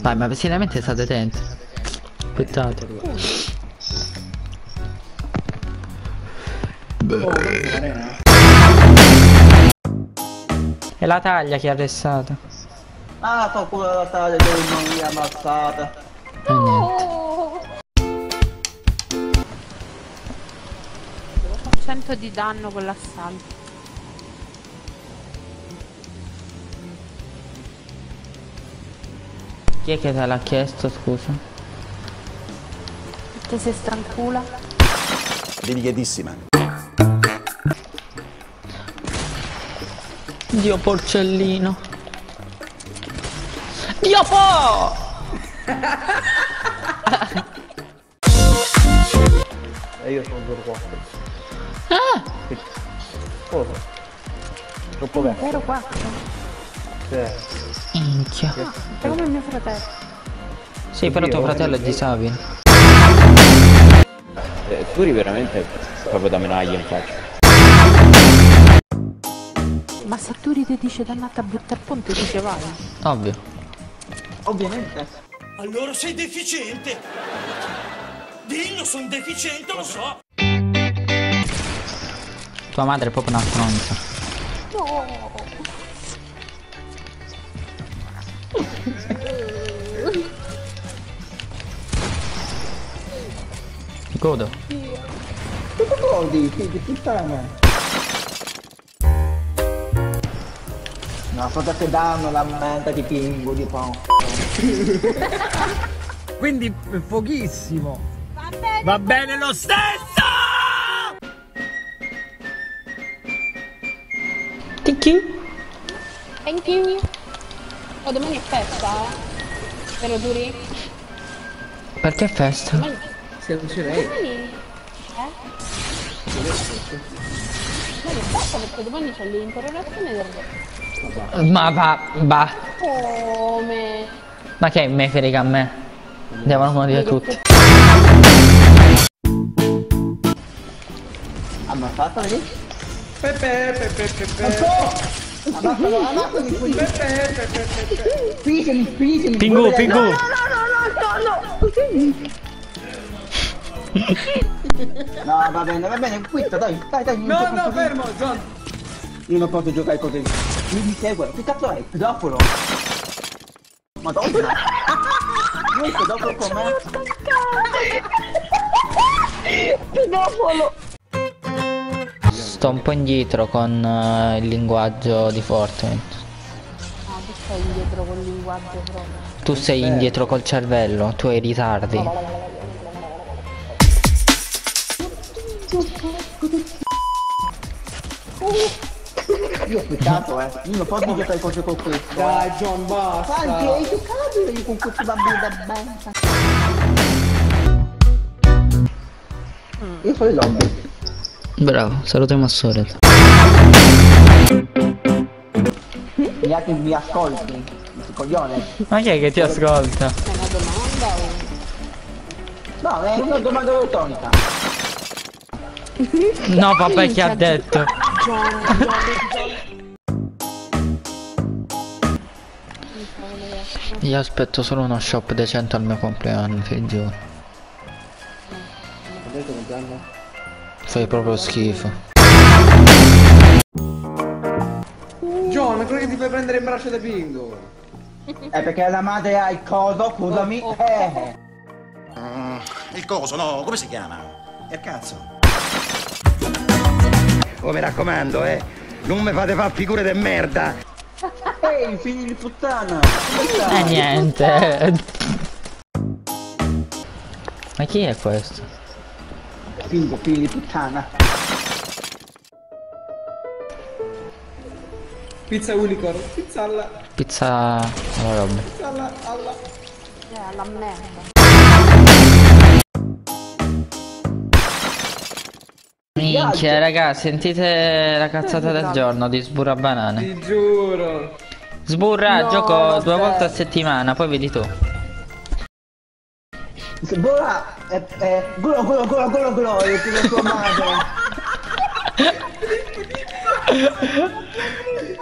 Vai, ma seriamente state attenti. Aspettate. È la taglia che ha arrestato. Ah, fa culo la taglia che non mi ha ammazzata. E niente. 100 di danno con l'assalto. Chi è che te l'ha chiesto, scusa? Te sei strancula? Delicatissima. Dio porcellino. Dio po! E io sono 0-4. Ah! Cosa? Troppo vecchio. 04? Sì. Minchia. Sei come mio fratello. Sì, però tuo fratello è disabile. Tu eri veramente proprio da menaglia in faccia. Ma se tu ride dice dannata a buttare ponte dice vai. Ovvio. Ovviamente. Allora sei deficiente! Dillo, sono deficiente, lo so! Tua madre è proprio una stronza. No. Ti godo. Cosa godi, figlio di puttana? No, cosa che danno la mente di pingo di po'. Quindi pochissimo! Va bene lo stesso! Ticchi. Thank you. Oh, domani è festa, Vero Duri? Perché è festa? Se non ci lei. Domani? Domani è festa perché domani c'è l'interrogazione del... Ma va. Come? Ma che me frega a me? Devono morire tutti. Ammazzato lì? Pepe. Ammazzalo di qui. Spingimi. Pingu. No. No, va bene, quitta, dai. No, fermo, John! Io non posso giocare così. Mi segue. Che cazzo è? Pedofilo? Madonna! Io pedofilo con me? Pedofilo! Sto un po' indietro con il linguaggio di Fortnite. No, tu stai indietro col linguaggio proprio. Tu sei indietro col cervello, tu hai ritardi. Io ho peccato, Io non posso giocare cose con questo. Dai, John, basta! Anche hai giocato io con questi bambini da banda. Io sono il zombie. Bravo, salutiamo a Sorel. Neanche mi ascolti, coglione. Ma chi è che ti ascolta? È una domanda o... No, è una domanda retorica. No, vabbè, chi ha detto? Io aspetto solo uno shop decente al mio compleanno, figlio. Fai proprio schifo. John, quello che ti fai prendere in braccio da Pingo! Perché la madre ha il coso, scusami. Il coso, no? Come si chiama? Il cazzo. Oh, mi raccomando, non mi fate fare figure de merda. Ehi, figli di puttana. Niente. Ma chi è questo? Figli di puttana. Pizza unicorn, pizza alla... Pizza alla roba. pizza alla... la merda. Minchia, raga, sentite la cazzata del giorno di Sburra Banane. Ti giuro! Sburra, No, gioco vabbè. 2 volte a settimana, poi vedi tu. Gola, golo, io ti tua madre.